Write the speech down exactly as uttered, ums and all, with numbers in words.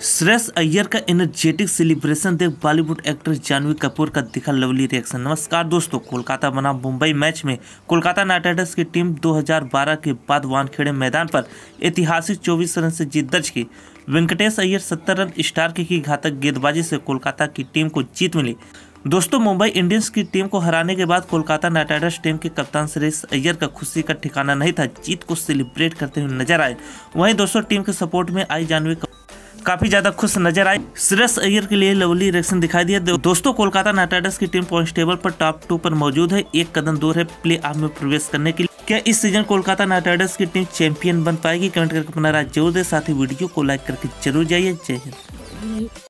श्रेयस अय्यर का energetic celebration देख Bollywood actress Janhvi Kapoor का दिखा लवली रिएक्शन। नमस्कार दोस्तों, कोलकाता बनाम मुंबई मैच में कोलकाता नाइट राइडर्स की टीम दो हज़ार बारह के बाद वानखेड़े मैदान पर ऐतिहासिक चौबीस रन से जीत दर्ज की। वेंकटेश अय्यर सत्तर रन स्टार की घातक गेंदबाजी से कोलकाता की टीम को जीत मिली। दोस्तों, मुंबई इंडियंस की टीम को हराने के बाद कोलकाता नाइट राइडर्स टीम के कप्तान श्रेयस अय्यर का खुशी का ठिकाना नहीं था, जीत को सेलिब्रेट करते हुए नजर आए। वहीं दोस्तों, टीम के सपोर्ट में आई जानवी काफी ज्यादा खुश नजर आई। श्रेयस अय्यर के लिए लवली रिएक्शन दिखाई दिया। दोस्तों, कोलकाता नाइट राइडर्स की टीम पॉइंट्स टेबल पर टॉप टू पर मौजूद है, एक कदम दूर है प्ले ऑफ में प्रवेश करने के लिए। क्या इस सीजन कोलकाता नाइट राइडर्स की टीम चैंपियन बन पाएगी? कमेंट करके अपना राय जरूर दे, साथ ही वीडियो को लाइक करके जरूर जाइए। जय हिंद।